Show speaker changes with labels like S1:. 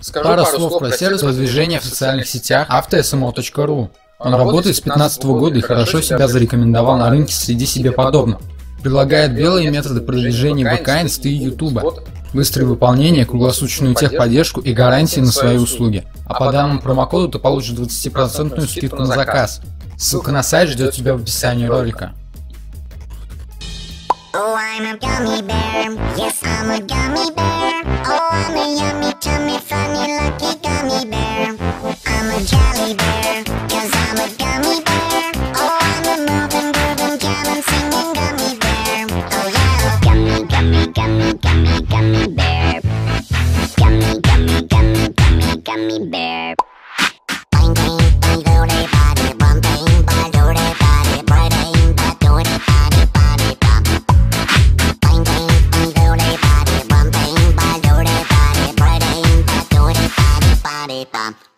S1: Пара слов про сервис продвижения в социальных сетях автосмо.ру. Он работает с 2015 года и хорошо себя зарекомендовал на рынке среди себе подобных. Предлагает белые методы продвижения ВК, Инсты и Ютуба, быстрое выполнение, круглосуточную техподдержку и гарантии на свои услуги. А по данному промокоду ты получишь 20% скидку на заказ. Ссылка на сайт ждет тебя в описании ролика.
S2: Oh, I'm a gummy bear. Yes, I'm a gummy bear. Oh, I'm a yummy, tummy, funny, lucky gummy bear. I'm a jelly bear, 'cause I'm a gummy bear. Oh, I'm a moving, grooving, jamming, singing gummy bear. Oh, yeah. Gummy, gummy, gummy, gummy, gummy bear. Gummy, gummy, gummy, gummy, gummy bear. Bang, bang, bang, do-de, body, bum, bang, ba, do-de, body, bang, ba, do-de, body, body, bum. Bang, bang, bang, do-de, body, bum, bang, ba, do-de, body, bang, ba, do-de, body, body, bum.